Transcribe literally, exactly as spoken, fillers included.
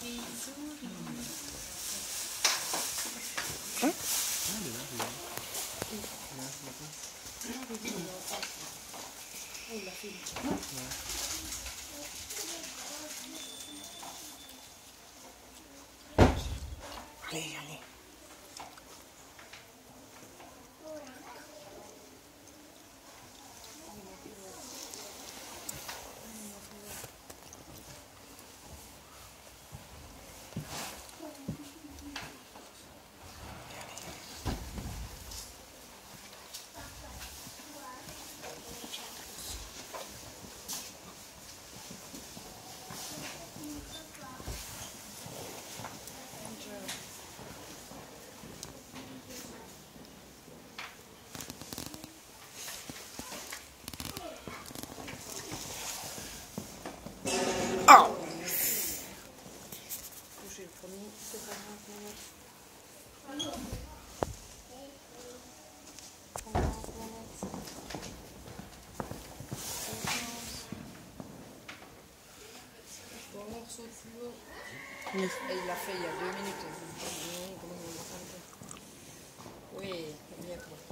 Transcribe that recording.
Hein? Allez, allez. Oh! Toucher le premier, c'est pas grave. Bon morceau de fluo. Oui. Et il l'a fait il y a deux minutes. Oui, bien toi.